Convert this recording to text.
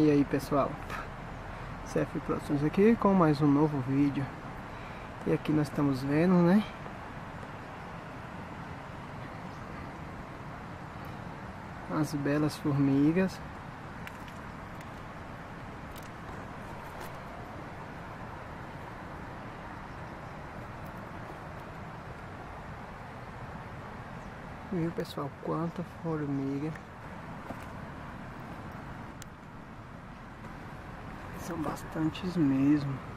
E aí pessoal, CF Produções aqui com mais um novo vídeo. E aqui nós estamos vendo, né, as belas formigas. Viu pessoal, quanta formiga. São bastantes mesmo.